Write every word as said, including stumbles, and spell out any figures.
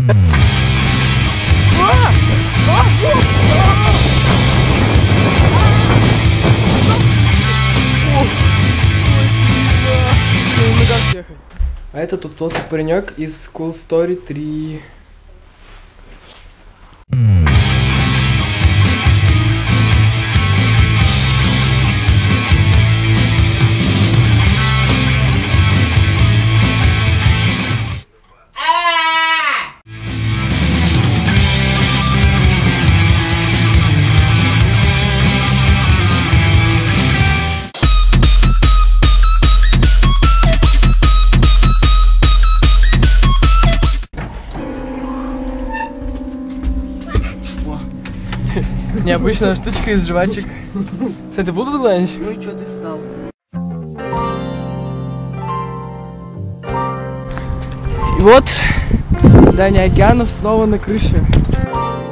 А это тот толстый паренек из Cool Story три. Необычная штучка из жвачек. Кстати, будут гладить? Ну и чё ты встал? И вот Даня Океанов снова на крыше.